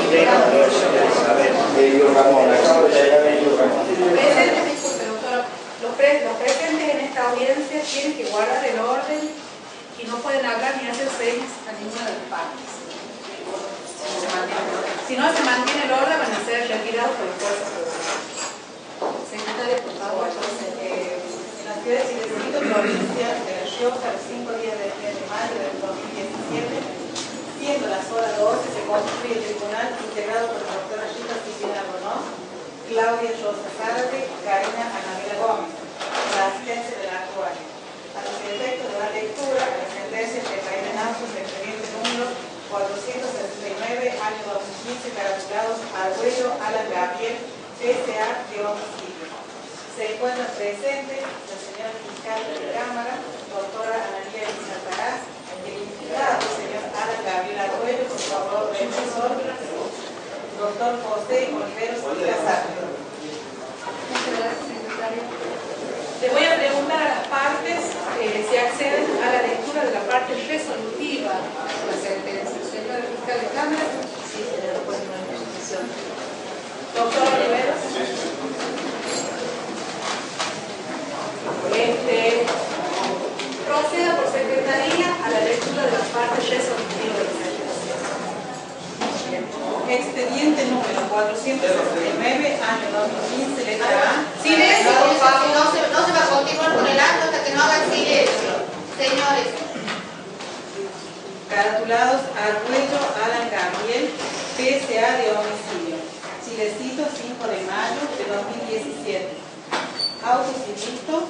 Presentes, disculpe, doctora. Los presentes en esta audiencia tienen que guardar el orden y no pueden hablar ni hacer señas a ninguna de las partes. Si no se mantiene el orden, van a ser retirados por las fuerzas. Secretaria, por favor. En la ciudad de Chilecito, provincia de La Rioja, el 5 días del mes de mayo del 2017, siendo las horas 12, se constituye el tribunal integrado por la doctora Rita Cristina Ronó, Claudia Rosa Zárate, Karina Anabela Gómez, la asistencia de la actuaria. A los efectos de la lectura, la sentencia recaída en autos de expediente número 469, año 2015, caratulados Arguello Alan Gabriel, S.A. de homicidio. Se encuentran presentes la señora fiscal de la Cámara, doctora Analía Elisa Taraz, el imputado, señor Alan Gabriel Arguello, por favor, defensor, doctor José Oliveros y Casar. Muchas gracias, secretaria. Le voy a preguntar a las partes si acceden a la lectura de la parte resolutiva de la sentencia. Señora fiscal de Cámara. Sí, señora, pues no hay discusión. Doctor Oliveros. Proceda por secretaría a la lectura de las partes resolutivas de la sentencia. Expediente número 469, año 2015, letra A. Silencio, por favor. No se va a continuar con el acto hasta que no hagan silencio. Señores. Caratulados Arguello Alan Gabriel, PSA de homicidio. Chilecito, 5 de mayo de 2017. Auto sin visto.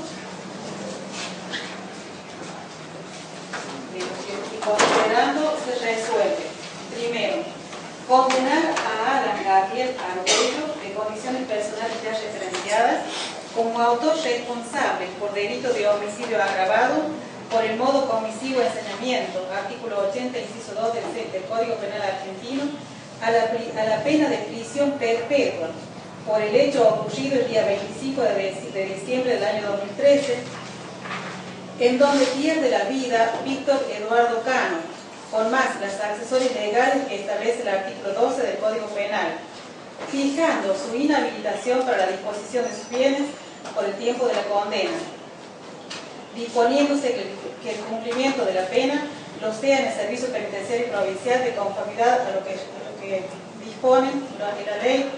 Y considerando, se resuelve. Primero, condenar a Alan Gabriel Arguello, de condiciones personales ya referenciadas, como autor responsable por delito de homicidio agravado por el modo comisivo de ensañamiento, artículo 80, inciso 2 del Código Penal Argentino, a la pena de prisión perpetua por el hecho ocurrido el día 25 de diciembre del año 2013, en donde pierde la vida Víctor Eduardo Cano, con más las accesorias legales que establece el artículo 12 del Código Penal, fijando su inhabilitación para la disposición de sus bienes por el tiempo de la condena, disponiéndose que el cumplimiento de la pena lo sea en el servicio penitenciario provincial de conformidad a lo que disponen la ley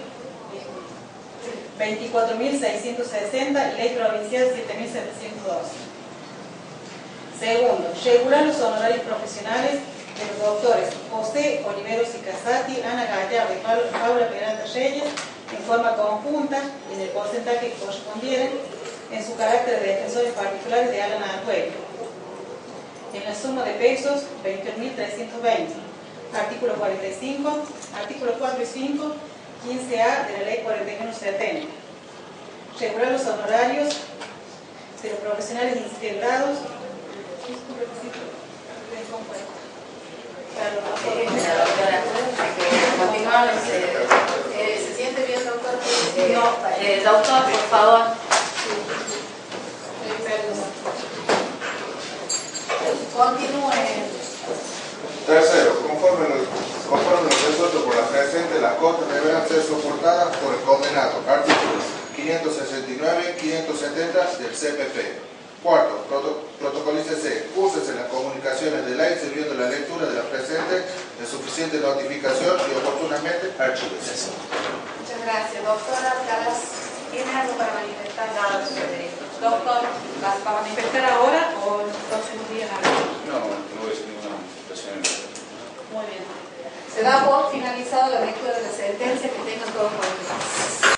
24.660 y ley provincial 7.712. Segundo, regular los honorarios profesionales de los doctores José Oliveros y Casati, Ana Gallardo y Paula Peralta Reyes en forma conjunta, en el porcentaje que correspondiera, en su carácter de defensores particulares de Alan Arguello, en la suma de pesos 21.320, artículo 45, artículo 4 y 5, 15A de la ley 4170. Regular los honorarios de los profesionales integrados. Continuamos. ¿Se siente bien, doctor? Doctor, por favor. Continúe. Tercero, conforme los resueltos por la presente, las costas deberán ser soportadas por el condenado. Artículos 569, 570 del CPP. Cuarto, protocolícese, úsese las comunicaciones de ley sirviendo la lectura de la presente de suficiente notificación y oportunamente archívese. Muchas gracias. Doctora Talas, ¿tiene algo para manifestar? Nada, Federico. Doctor, ¿vas a manifestar ahora o en los próximos días? No, no voy a hacer ninguna manifestación. Muy bien. Se da por finalizada la lectura de la sentencia. Que tengan todos por